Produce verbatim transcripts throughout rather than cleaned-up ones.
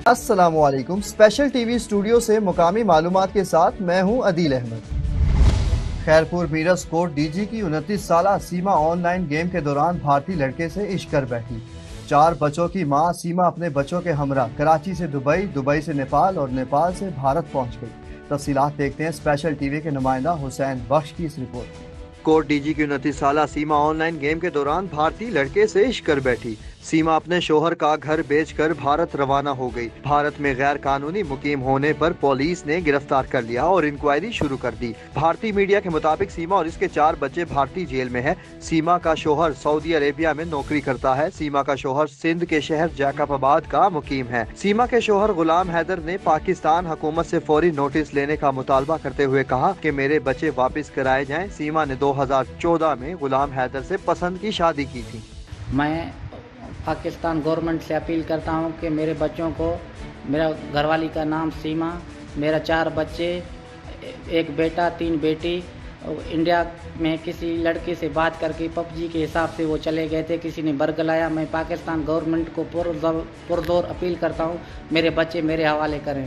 السلام علیکم، special T V studio سے مقامی معلومات کے ساتھ میں ہوں عدیل احمد۔ خیرپور میرس کوٹ ڈی جی کی انتیس سالہ سیما آن لائن گیم کے دوران بھارتی لڑکے سے عشق کر بیٹھی۔ چار بچوں کی ماں سیما اپنے بچوں کے ہمراہ کراچی سے دبئی، دبئی سے نیپال اور نیپال سے بھارت پہنچ گئی۔ تفصیلات دیکھتے ہیں اسپیشل ٹی وی کے نمائندہ حسین بخش کی اس رپورٹ۔ کوٹ ڈی جی کی انتیس سالہ سیما آن لائن گیم کے دوران بھارتی لڑکے سے عشق کر بیٹھی۔ سیما اپنے شوہر کا گھر بیچ کر بھارت روانہ ہو گئی۔ بھارت میں غیر قانونی مقیم ہونے پر پولیس نے گرفتار کر لیا اور انکوائری شروع کر دی۔ بھارتی میڈیا کے مطابق سیما اور اس کے چار بچے بھارتی جیل میں ہیں۔ سیما کا شوہر سعودی عربیہ میں نوکری کرتا ہے۔ سیما کا شوہر سندھ کے شہر جیکب آباد کا مقیم ہے۔ سیما کے شوہر غلام حیدر نے پاکستان حکومت سے فوری نوٹس لینے کا مطالبہ کرتے ہوئے کہا کہ میرے بچے واپس کرائے جائیں۔ سیما نے دو ہزار چودہ میں غلام حیدر سے پسند کی شادی کی تھی۔ میں پاکستان گورنمنٹ سے اپیل کرتا ہوں کہ میرے بچوں کو، میرا گھر والی کا نام سیما، میرا چار بچے، ایک بیٹا تین بیٹی، انڈیا میں کسی لڑکی سے بات کر کے پب جی کے حساب سے وہ چلے گئے تھے، کسی نے برگلایا۔ میں پاکستان گورنمنٹ کو پرزور اپیل کرتا ہوں میرے بچے میرے حوالے کریں۔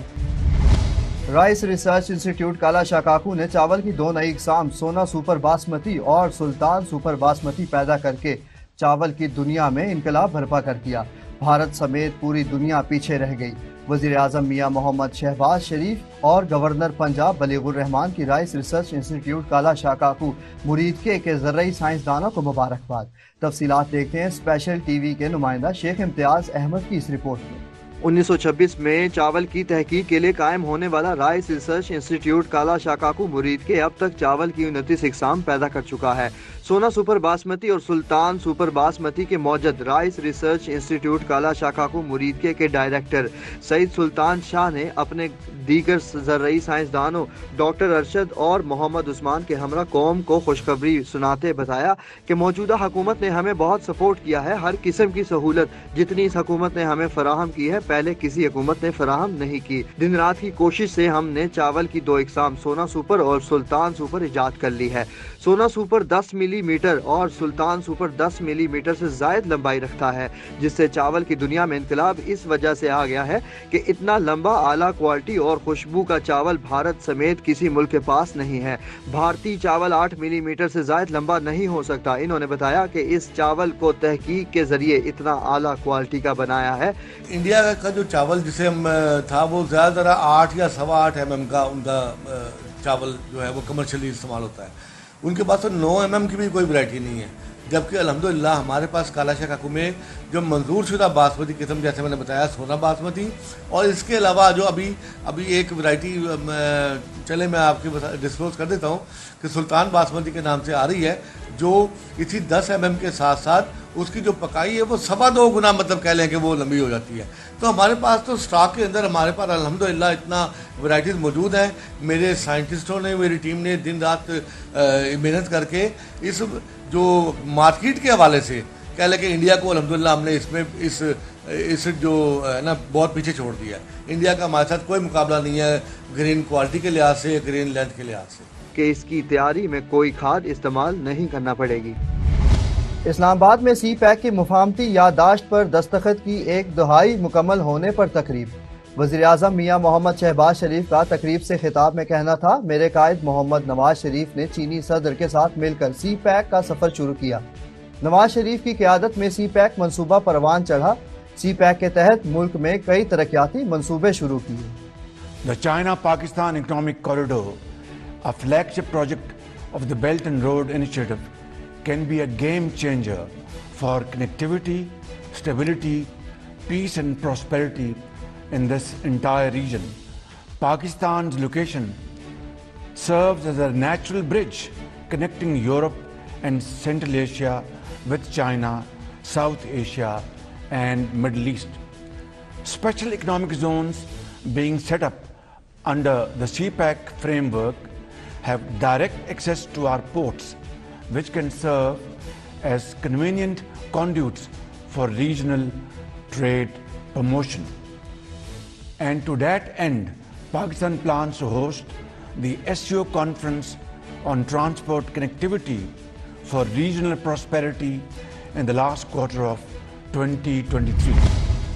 رائس ریسرچ انسٹیٹیوٹ کالا شاکاکو نے چاول کی دو نئی اقسام سونا سپر باسمتی اور سلطان سپر باسمتی پیدا کر کے چاول کی دنیا میں انقلاب برپا کر دیا۔ بھارت سمیت پوری دنیا پیچھے رہ گئی۔ وزیر اعظم میاں محمد شہباز شریف اور گورنر پنجاب بلیغ الرحمان کی رائس ریسرچ انسٹیٹیوٹ کالا شاکاکو مریدکے کے زرعی سائنسدانوں کو مبارکباد۔ تفصیلات دیکھتے ہیں اسپیشل ٹی وی کے نمائندہ شیخ امتیاز احمد کی اس رپورٹ میں۔ انیس سو چھبیس میں چاول کی تحقیق کے لیے قائم ہونے والا رائس ریسرچ انسٹیٹیوٹ کالا شاکاکو مریدکے اب تک چاول کی انتیس اقسام پیدا کر چکا ہے۔ سونا سپر باسمتی اور سلطان سپر باسمتی کے موجد رائس ریسرچ انسٹیٹیوٹ کالا شاکاکو مریدکے کے ڈائریکٹر سعید سلطان شاہ نے اپنے دیگر زرعی سائنسدانوں ڈاکٹر ارشد اور محمد عثمان کے ہمراہ قوم کو خوشخبری سناتے بتایا کہ موجودہ حکومت نے ہمیں بہت سپورٹ کیا ہے۔ ہر قسم کی سہولت جتنی اس حکومت نے ہمیں فراہم کی ہے پہلے کسی حکومت نے فراہم نہیں کی۔ دن رات کی کوشش سے ہم نے چاول کی دو اقسام سونا سپر اور سلطان سپر ایجاد کر لی ہے۔ سونا سپر دس ملی میٹر اور سلطان سپر دس ملی میٹر سے زائد لمبائی رکھتا ہے، جس سے چاول کی دنیا میں انقلاب اس وجہ سے آ گیا ہے کہ اتنا لمبا اعلیٰ کوالٹی اور خوشبو کا چاول بھارت سمیت کسی ملک کے پاس نہیں ہے۔ بھارتی چاول آٹھ ملی میٹر سے زائد لمبا نہیں ہو سکتا۔ انہوں نے بتایا کہ اس چاول کو تحقیق کے ذریعے اتنا اعلیٰ کوالٹی کا بنایا ہے۔ انڈیا کا جو چاول جسے ہم تھا وہ زیادہ تر آٹھ یا سوا آٹھ ایم ایم کا ان کا چاول جو ہے وہ کمرشلی استعمال ہوتا ہے۔ ان کے پاس تو نو ایم ایم کی بھی کوئی ورائٹی نہیں ہے، جبکہ الحمدللہ ہمارے پاس کالا شاکاکو میں جو منظور شدہ باسمتی قسم جیسے میں نے بتایا سونا باسمتی، اور اس کے علاوہ جو ابھی ابھی ایک ورائٹی چلے میں آپ کے ڈسکلوز کر دیتا ہوں کہ سلطان باسمتی کے نام سے آ رہی ہے، جو اسی دس ایم ایم کے ساتھ ساتھ اس کی جو پکائی ہے وہ سوا دو گنا مطلب کہہ لیں کہ وہ لمبی ہو جاتی ہے۔ تو ہمارے پاس تو اسٹاک کے اندر ہمارے پاس الحمدللہ اتنا ورائٹیز موجود ہیں۔ میرے سائنٹسٹوں نے، میری ٹیم نے دن رات محنت کر کے اس جو مارکیٹ کے حوالے سے کہہ لیں کہ انڈیا کو الحمدللہ ہم نے اس میں اس اس جو ہے نا بہت پیچھے چھوڑ دیا ہے۔ انڈیا کا ہمارے ساتھ کوئی مقابلہ نہیں ہے گرین کوالٹی کے لحاظ سے، گرین لینتھ کے لحاظ سے، کہ اس کی تیاری میں کوئی کھاد استعمال نہیں کرنا پڑے گی۔ اسلام آباد میں سی پیک کی مفاہمتی یادداشت پر دستخط کی ایک دہائی مکمل ہونے پر تقریب۔ وزیر اعظم میاں محمد شہباز شریف کا تقریب سے خطاب میں کہنا تھا، میرے قائد محمد نواز شریف نے چینی صدر کے ساتھ مل کر سی پیک کا سفر شروع کیا۔ نواز شریف کی قیادت میں سی پیک منصوبہ پروان چڑھا۔ سی پیک کے تحت ملک میں کئی ترقیاتی منصوبے شروع کیے۔ The China-Pakistan Economic Corridor, a flagship project of the Belt and Road Initiative, can be a game changer for connectivity, stability, peace and prosperity in this entire region. Pakistan's location serves as a natural bridge connecting Europe and Central Asia with China, South Asia and Middle East. Special economic zones being set up under the C PEC framework have direct access to our ports, which can serve as convenient conduits for regional trade promotion. And to that end, Pakistan plans to host the S C O conference on transport connectivity for regional prosperity in the last quarter of twenty twenty-three.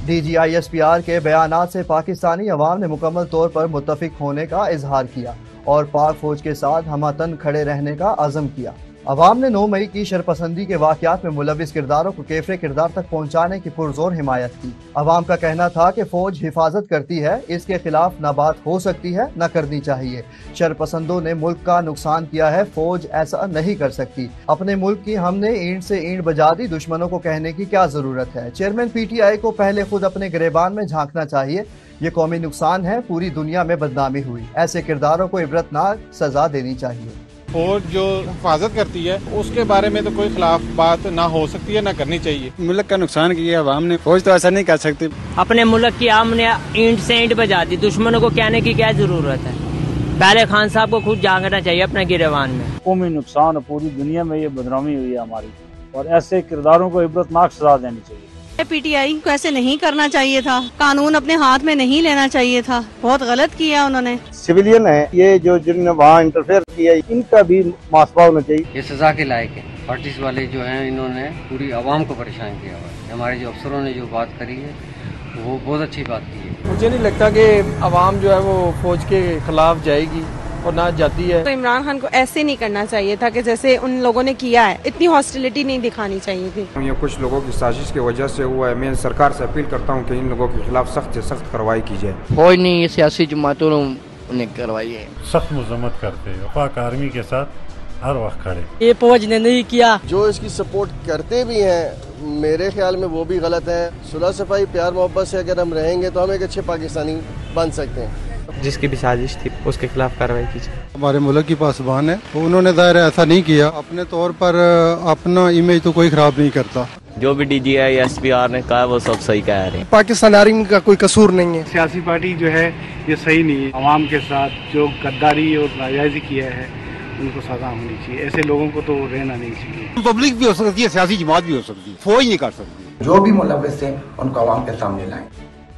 D G I S P R के बयानात से पाकिस्तानी अवाम ने मुकम्मल तौर पर मुत्तफिक होने का इजहार किया और पाक फौज के साथ हमतन खड़े रहने का अज़म किया। अवाम ने नौ मई की शरपसंदी के वाक़यात में मुलविस किरदारों को कैफरे किरदार तक पहुँचाने की पुरजोर हिमायत की। अवाम का कहना था कि फौज हिफाजत करती है, इसके खिलाफ न बात हो सकती है न करनी चाहिए। शरपसंदों ने मुल्क का नुकसान किया है, फौज ऐसा नहीं कर सकती। अपने मुल्क की हमने ईंट से ईंट बजा दी, दुश्मनों को कहने की क्या जरूरत है। चेयरमैन पी टी आई को पहले खुद अपने गिरेबान में झांकना चाहिए। ये कौमी नुकसान है, पूरी दुनिया में बदनामी हुई। ऐसे किरदारों को इबरतनाक सजा देनी चाहिए। फौज जो हिफाजत करती है उसके बारे में तो कोई खिलाफ बात ना हो सकती है ना करनी चाहिए। मुल्क का नुकसान किया अवाम ने, फौज तो ऐसा नहीं कर सकती। अपने मुल्क की आम ने ईंट से ईंट बजा दी, दुश्मनों को कहने की क्या जरूरत है। पहले खान साहब को खुद जागना चाहिए अपने गिरेबान में। कौमी नुकसान, पूरी दुनिया में ये बदनामी हुई है हमारी, और ऐसे किरदारों को इबरतनाक सजा देनी चाहिए। पी टी आई को ऐसे नहीं करना चाहिए था, कानून अपने हाथ में नहीं लेना चाहिए था, बहुत गलत किया उन्होंने। सिविलियन है ये जो जिन्होंने वहाँ इंटरफेयर किया, इनका भी मुआवजा होना चाहिए। ये सजा के लायक है। पार्टीज वाले जो हैं इन्होंने पूरी आवाम को परेशान किया हुआ है। हमारे जो अफसरों ने जो बात करी है वो बहुत अच्छी बात की है। मुझे नहीं लगता कि आवाम जो है वो फौज के खिलाफ जाएगी और ना जाती है। तो इमरान खान को ऐसे नहीं करना चाहिए था कि जैसे उन लोगों ने किया है, इतनी हॉस्टिलिटी नहीं दिखानी चाहिए थी। ये कुछ लोगों की साजिश की वजह से हुआ है। मैं सरकार से अपील करता हूँ कि इन लोगों के खिलाफ सख्त से सख्त कार्रवाई की जाए। फौज नहीं, ये सियासी जमातों ने करवाई है। सख्त मजम्मत करते हैं, वफाक आर्मी के साथ हर वक्त खड़े। ये फौज ने नहीं किया। जो इसकी सपोर्ट करते भी हैं, मेरे ख्याल में वो भी गलत है। सुलह सफाई प्यार मोहब्बत से अगर हम रहेंगे तो हम एक अच्छे पाकिस्तानी बन सकते हैं। जिसकी भी साजिश थी उसके खिलाफ कार्रवाई कीजिए। हमारे मुल्क की पासबान है, उन्होंने दायरा ऐसा नहीं किया। अपने तौर पर अपना इमेज तो कोई खराब नहीं करता। जो भी D G I S P R ने कहा वो सब सही कह रहे हैं। पाकिस्तान आर्मी का कोई कसूर नहीं है। सियासी पार्टी जो है ये सही नहीं है। अवाम के साथ जो गद्दारी और नाजायजी किया है उनको सजा होनी चाहिए। ऐसे लोगों को तो रहना नहीं चाहिए। पब्लिक भी हो सकती है, सियासी जमात भी हो सकती है, फौज नहीं कर सकती। जो भी मुलव्विस हैं उनको अवाम के सामने लाएं।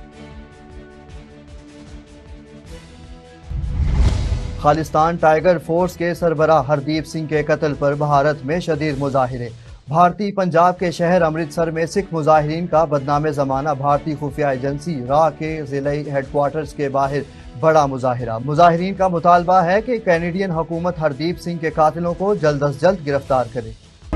खालिस्तान टाइगर फोर्स के सरबराह हरदीप सिंह के कत्ल पर भारत में शदीद मुजाहिरे। भारतीय पंजाब के शहर अमृतसर में सिख मुजाहिरीन का बदनाम ज़माना भारतीय खुफिया एजेंसी रा के ज़िलाई हेडक्वार्टर्स के बाहर बड़ा मुजाहिरा। मुजाहिरीन का मुतालबा है कि कैनेडियन हुकूमत हरदीप सिंह के कातिलों को जल्द अज जल्द गिरफ्तार करे।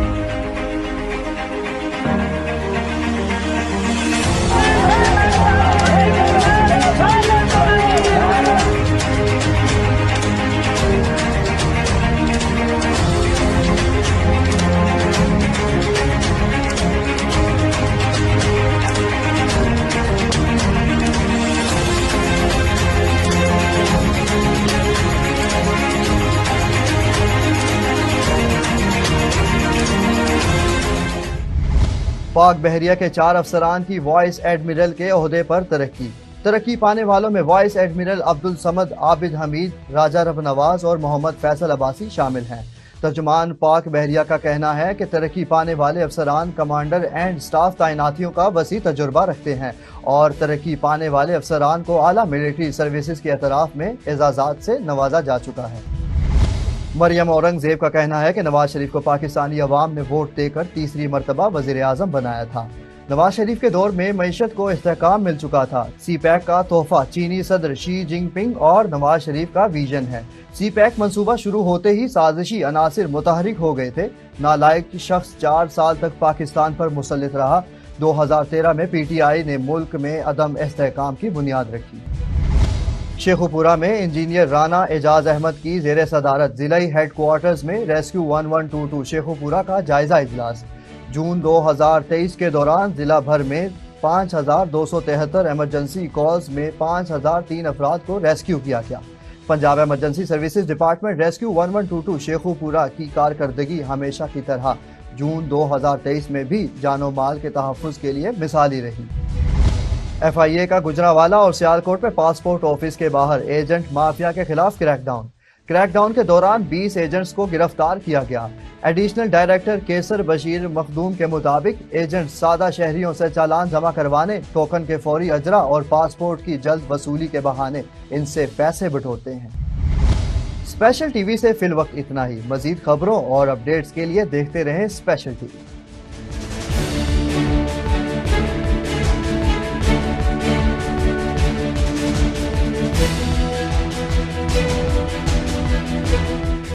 पाक बहरिया के चार अफसरान की वाइस एडमिरल के ओहदे पर तरक्की। तरक्की पाने वालों में वाइस एडमिरल अब्दुल समद, आबिद हमीद, राजा रब नवाज और मोहम्मद फैसल अब्बासी शामिल हैं। तर्जुमान पाक बहरिया का कहना है कि तरक्की पाने वाले अफसरान कमांडर एंड स्टाफ तैनातियों का वसी तजुर्बा रखते हैं और तरक्की पाने वाले अफसरान को आला मिलिट्री सर्विसेज के एतराफ़ में एजाज़ात से नवाजा जा चुका है। मरियम औरंगजेब का कहना है कि नवाज शरीफ को पाकिस्तानी अवाम ने वोट देकर तीसरी मरतबा वज़ीर आज़म बनाया था। नवाज शरीफ के दौर में मईशत को इस्तेहकाम मिल चुका था। सी पैक का तोहफा चीनी सदर शी जिनपिंग और नवाज शरीफ का विजन है। सी पैक मंसूबा शुरू होते ही साजिशी अनासिर मुतहरिक हो गए थे। नालायक शख्स चार साल तक पाकिस्तान पर मुसल्लित रहा। दो हजार तेरह में पी टी आई ने मुल्क में अदम इस्तेहकाम की बुनियाद रखी। शेखुपुरा में इंजीनियर राना एजाज अहमद की जेर सदारत जिलाई हेडक्वार्टर्स में rescue one one two two Sheikhupura का जायजा इजलास। जून दो हजार तेईस के दौरान जिला भर में पाँच हजार दो सौ तिहत्तर एमरजेंसी कॉल्स में पाँच हजार तीन अफराद को रेस्क्यू किया गया। Punjab emergency services department rescue one one two two Sheikhupura की कारकर्दगी हमेशा की तरह जून दो हजार तेईस में भी जानो माल के तहफ़्फ़ुज़ के लिए मिसाली रही। एफ आई ए का गुजरावाला और सियालकोट में पासपोर्ट ऑफिस के बाहर एजेंट माफिया के खिलाफ क्रैकडाउन। क्रैकडाउन के दौरान बीस एजेंट्स को गिरफ्तार किया गया। एडिशनल डायरेक्टर केसर बशीर मखदूम के मुताबिक एजेंट सादा शहरियों से चालान जमा करवाने, टोकन के फौरी अजरा और पासपोर्ट की जल्द वसूली के बहाने इनसे पैसे बटोरते हैं। स्पेशल टीवी से फिल वक्त इतना ही। मजीद खबरों और अपडेट्स के लिए देखते रहें स्पेशल टीवी।